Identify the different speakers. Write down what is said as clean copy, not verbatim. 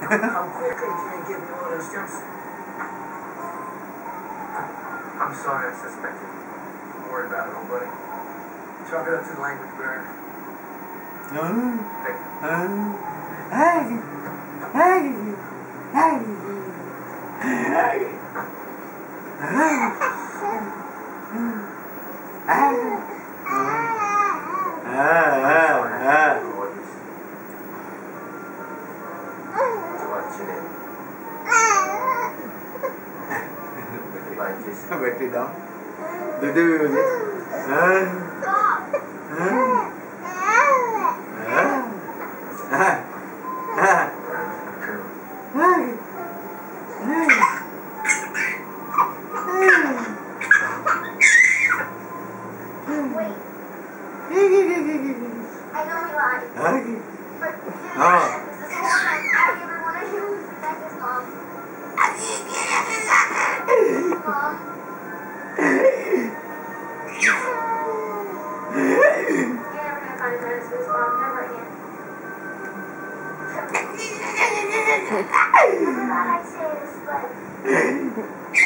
Speaker 1: How quickly can you give me all those jumps?
Speaker 2: I'm sorry I suspected. Don't worry about it, old buddy. Chalk it up to the language barrier.
Speaker 3: Berarti dong. Duduk.
Speaker 4: I know you lied. But this whole time, all you ever wanted to do was protect his mom. Mom. You're never gonna find a medicine for his mom, never again. I forgot I'd say this, but